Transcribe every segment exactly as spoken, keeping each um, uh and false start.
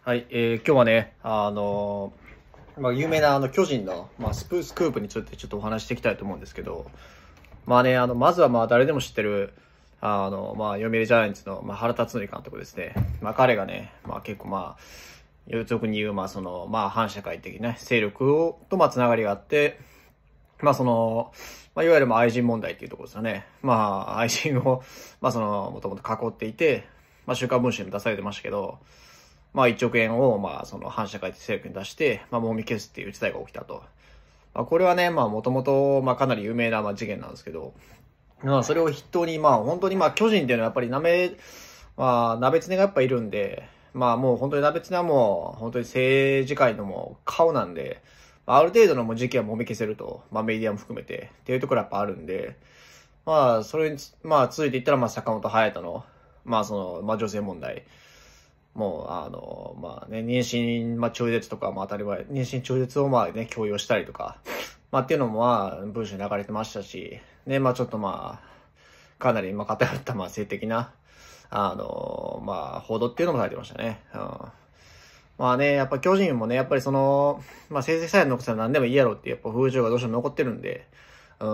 はい、えー、今日はね、あのーまあ、有名なあの巨人の、まあ、スプースクープについてちょっとお話していきたいと思うんですけど、まあね、あの、まずはまあ誰でも知ってる、あの、まあ、読売ジャイアンツの、まあ、原辰徳監督ですね。まあ、彼がね、まあ、結構まあ、俗に言う、まあ、その、まあ、反社会的な、ね、勢力を、と、まあ、つながりがあって、まあ、その、まあ、いわゆるまあ愛人問題っていうところですよね。まあ、愛人を、まあ、その、もともと囲っていて、まあ、週刊文春にも出されてましたけど、まあ、いちおく円を、まあ、その、反社会的勢力に出して、まあ、もみ消すっていう事態が起きたと。まあ、これはね、まあ、もともと、まあ、かなり有名な、まあ、事件なんですけど、まあ、それを筆頭に、まあ、本当に、まあ、巨人っていうのはやっぱりなめ、まあ、鍋つねがやっぱいるんで、まあ、もう本当に鍋つねはもう、本当に政治界のもう顔なんで、ある程度のもう事件はもみ消せると、まあ、メディアも含めて、っていうところはやっぱあるんで、まあ、それに、まあ、続いていったら、まあ、坂本勇人の、まあ、その、まあ、女性問題。もう、あの、まあね、妊娠、まあ、中絶とかも当たり前、妊娠中絶をまあね、強要したりとか、まあっていうのもまあ、文章に流れてましたし、ね、まあちょっとまあ、かなりまあ偏ったまあ性的な、あの、まあ、報道っていうのもされてましたね。うん。まあね、やっぱ巨人もね、やっぱりその、まあ成績さえ残せたら何でもいいやろっていうやっぱ風潮がどうしても残ってるんで、うん、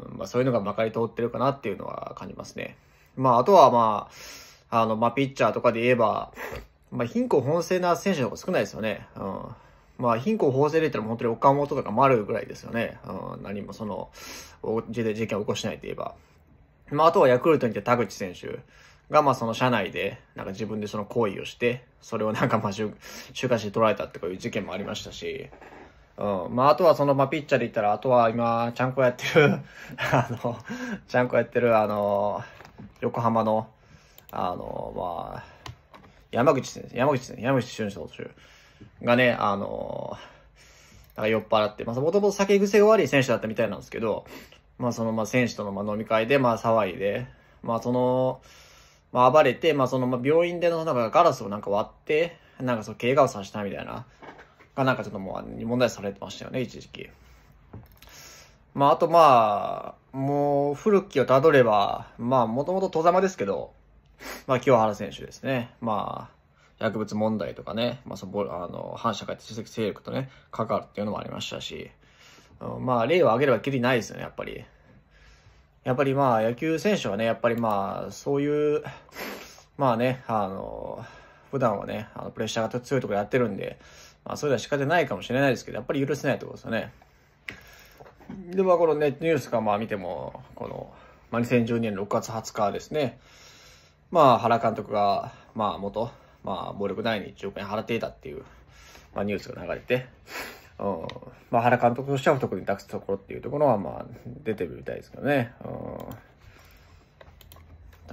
まあそういうのがまかり通ってるかなっていうのは感じますね。まああとはまあ、あの、まあピッチャーとかで言えば、まあ貧困法制な選手の方が少ないですよね。うん。まあ貧困法制で言ったら本当に岡本とか丸ぐらいですよね。うん、何もその、事件を起こしないと言えば。まああとはヤクルトにいて田口選手。が、まあその社内で、なんか自分でその行為をして、それをなんかまあ週週刊誌で捉えたってこういう事件もありましたし、うん。まああとはその、まあピッチャーで言ったら、あとは今、ちゃんこやってるあの、ちゃんこやってる、あの、横浜の、あの、まあ、山口先生、山口先生、山口俊投手がね、あの、なんか酔っ払って、まあもともと酒癖が悪い選手だったみたいなんですけど、まあその、まあ選手とのまあ飲み会で、まあ騒いで、まあその、まあ暴れて、まあその、まあ病院でのなんかガラスをなんか割って、なんかそう怪我をさせたみたいな、がなんかちょっともう問題されてましたよね、一時期。まああとまあ、もう古きをたどれば、まあもともと戸様ですけど、まあ清原選手ですね。まあ、薬物問題とかね、まあその、あの、反社会的勢力とね、関わるっていうのもありましたし、うん、まあ例を挙げればきりないですよね、やっぱり。やっぱりまあ野球選手はね、やっぱりまあ、そういう、まあね、あの、普段はね、あのプレッシャーが強いところやってるんで、まあそれでは仕方ないかもしれないですけど、やっぱり許せないところですよね。で、まあこのネットニュースがまあ見ても、この、まあにせんじゅうにねんろくがつはつかですね、まあ原監督が、まあ元、まあ暴力団員にいちおく円払っていたっていう、まあニュースが流れて、うん、まあ原監督としては特に出すところっていうところはまあ出てるみたいですけどね。うん、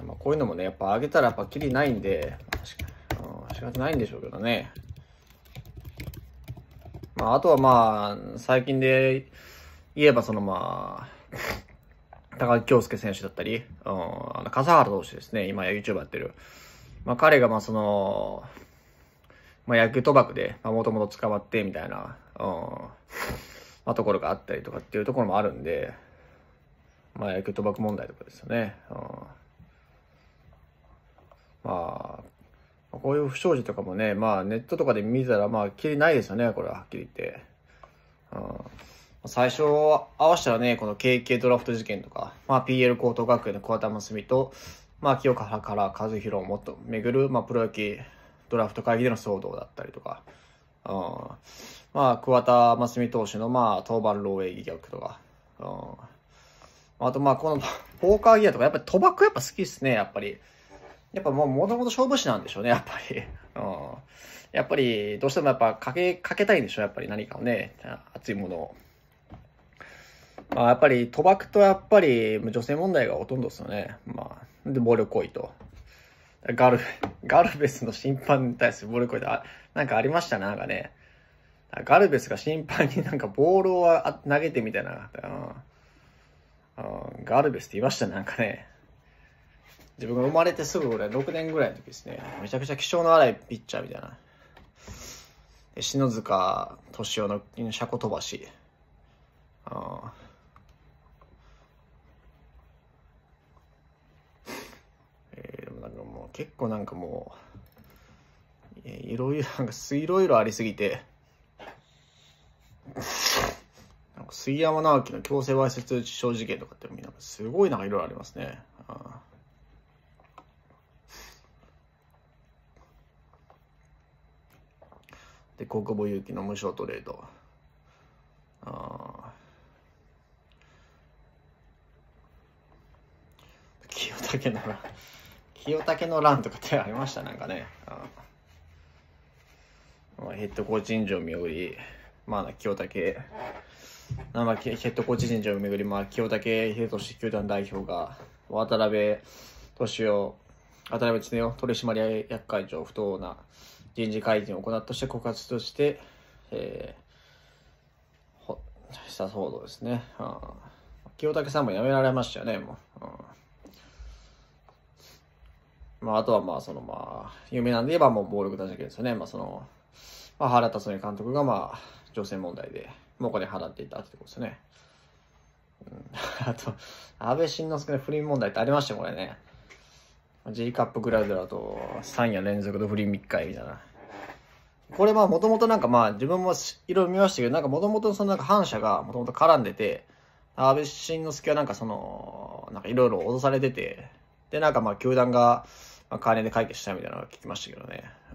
まあこういうのもね、やっぱ上げたらやっぱきりないんで、うん、仕方ないんでしょうけどね。まああとはまあ、最近で言えばそのまあ、高木京介選手だったり、うん、あの笠原投手ですね、今 YouTube やってる。まあ彼がまあその、まあ野球賭博で、まあもともと捕まってみたいな、うん、まあところがあったりとかっていうところもあるんで、まあ野球賭博問題とかですよね。うん、まあ、こういう不祥事とかもね、まあネットとかで見たらまあきりないですよね、これははっきり言って。うん、最初合わせたらね、この ケーケー ドラフト事件とか、まあ ピーエル 高等学園の桑田真澄と、まあ清原から和弘をもっと巡る、まあプロ野球ドラフト会議での騒動だったりとか、うん、まあ桑田真澄投手のまあ当番漏洩疑惑とか、うん、あとまあこのポーカーギアとかやっぱり賭博やっぱ好きですね、やっぱり。やっぱもうもともと勝負師なんでしょうね、やっぱり。うん、やっぱりどうしてもやっぱかけ、かけたいんでしょう、やっぱり何かをね、熱いものを。まあやっぱり賭博とやっぱり女性問題がほとんどですよね。まあ、で、暴力行為と。ガル、ガルベスの審判に対する暴力行為で、あ、なんかありましたね、なんかね。ガルベスが審判になんかボールを投げてみたいな。うん、ガルベスって言いましたね、なんかね。自分が生まれてすぐぐらい、ろくねんぐらいの時ですね。めちゃくちゃ気性の荒いピッチャーみたいな。篠塚敏夫の車庫飛ばし。あえー、でもなんかもう結構なんかもいろいろ、なんかいろいろありすぎて、なんか杉山直樹の強制わいせつ致傷事件とかってなんかすごいなんかいろいろありますね。あで、国保勇樹の無償トレード。あ清武の乱。清武の乱とかってありましたなんかね。あまあ、ヘッドコーチ人事をめぐり、まあ、清武、まあ、ヘッドコーチ人事をめぐり、まあ、清武秀俊球団代表が、渡辺俊夫、渡辺恒夫取締役会長不当な人事改善を行ったとして告発として、えー、ほした報道ですね。あ清武さんも辞められましたよね、もう。まあ、あとはまあ、そのまあ、有名なんで言えばもう暴力団事件ですよね。まあ、その、まあ、原辰徳監督がまあ、女性問題で、もうお金払っていたってことですよね。うん、あと、安倍晋之助の不倫問題ってありましたよ、これね。G カップグラウドだとさん夜連続の不倫密会みたいな。これまあもともとなんかまあ自分もいろいろ見ましたけど、なんかもともとそのなんか反社がもともと絡んでて、安倍晋之助はなんかその、なんかいろいろ脅されてて、でなんかまあ球団が金で解決したみたいなのを聞きましたけどね。うん、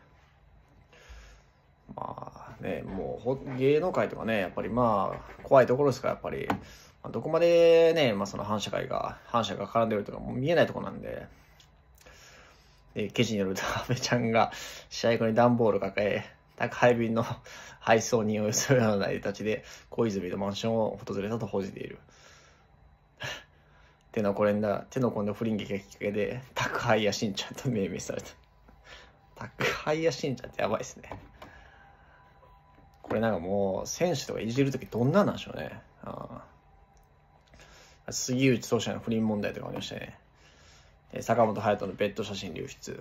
まあね、もう芸能界とかね、やっぱりまあ怖いところですから、やっぱり。どこまでね、まあ、その反社会が、反社が絡んでるとかもう見えないところなんで、で、記事によると、安倍ちゃんが試合後に段ボール抱え、宅配便の配送人を装うようなたちで、小泉のマンションを訪れたと報じている。手のこれんだ、手の込んだ不倫劇がきっかけで、宅配やしんちゃんと命名された。宅配やしんちゃんってやばいですね。これなんかもう、選手とかいじるときどんなんなんでしょうね。あ杉内投手の不倫問題とかありましたね。坂本勇人のベッド写真流出。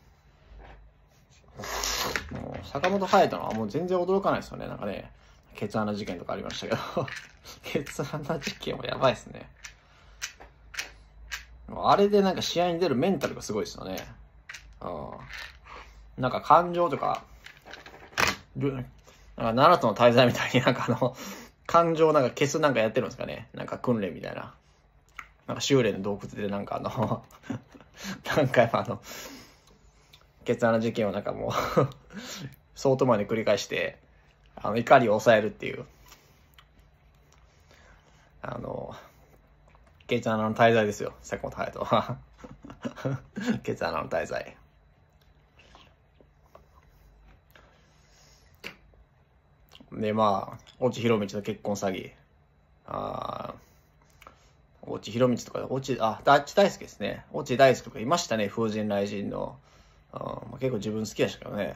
もう坂本勇人のはもう全然驚かないですよね。なんかね、ケツ穴事件とかありましたけど。ケツ穴事件もやばいですね。あれでなんか試合に出るメンタルがすごいですよね。うん、なんか感情とか、なんかななつの大罪みたいになんかあの、感情なんか消すなんかやってるんですかね。なんか訓練みたいな。なんか修練の洞窟でなんかあの、何回もあの、ケツ穴事件をなんかもう、相当まで繰り返して、あの、怒りを抑えるっていう。あの、ケツ穴の大罪ですよ、坂本勇人は。ケツ穴の大罪。で、まあ、越智博道の結婚詐欺。あ越智博道とか、越智、あ、あっち大好きですね。越智大好きとかいましたね、風神雷神の。あまあ、結構自分好きでしたけどね。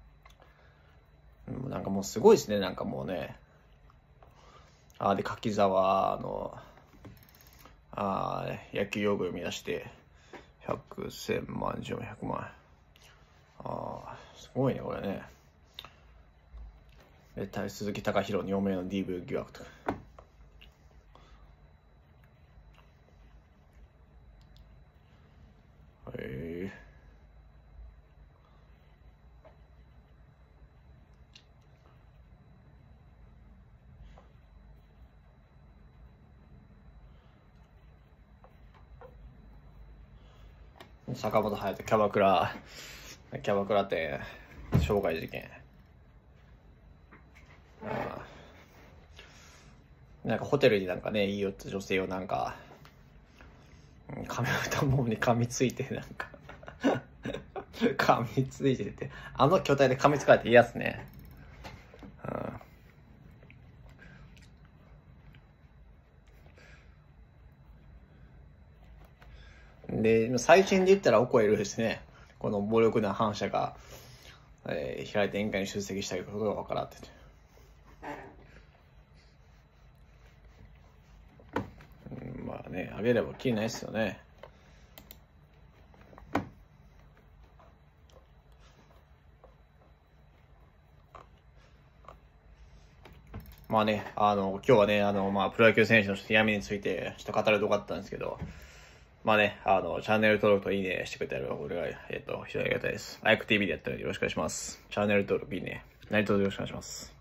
なんかもうすごいですね、なんかもうね。あで、柿沢の、あ野球用語を生み出して、ひゃく、せんまん、じゅうまん、ひゃくまん。あすごいね、これね。で、鈴木貴弘に嫁の ディーブイ 疑惑とか。へえ。坂本勇人、キャバクラ、キャバクラ店、傷害事件。あなんかホテルになんかね、いいよって女性をなんか、髪太ももに噛みついて、なんか噛みついてて、あの巨体で噛みつかれて嫌っすね。うん、で、最新で言ったらオコエルですね。この暴力団反社が、えー、開いた委員会に出席したことが分からってて。うん、まあね、あげればきりないっすよね。まあね、あの、今日はね、あの、まあ、プロ野球選手の闇について、ちょっと語るとこあったんですけど、 まあね、あの、チャンネル登録といいねしてくれたら、俺が、えっと、非常にありがたいです。アイクティーブイ でやったのでよろしくお願いします。チャンネル登録いいね。何卒よろしくお願いします。